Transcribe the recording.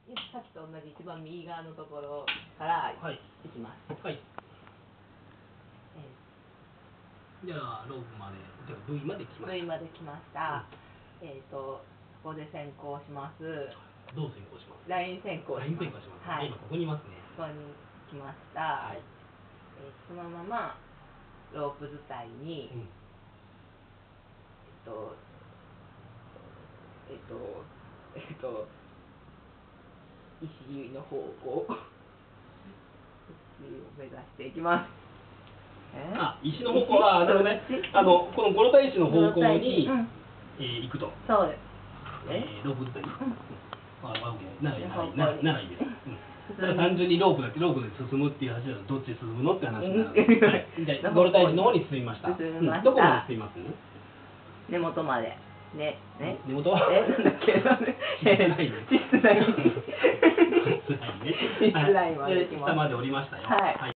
さっきと同じ一番右側のところからいきます。 はい。じゃあロープまで、じゃあ V まで来ました。 V まで来ました。ここで先行します。 どう先行します？ ライン先行します。 ライン先行します。 はい。 今ここにいますね。 ここに来ました。はい。そのままロープ伝いに、石の方向石を目指していきます。 石の方向、なるほどね。このゴロタ石の方向に行くと。 そうです。 ロープ伝い。ならいいです。ただ単純にロープで進むっていう話だとどっちで進むのって話になる。じゃあゴロタ石の方に進みました。どこまで進みます？ 根元まで。根元？ なんだっけ？室内まで行きます。 下まで降りましたよ。 はい。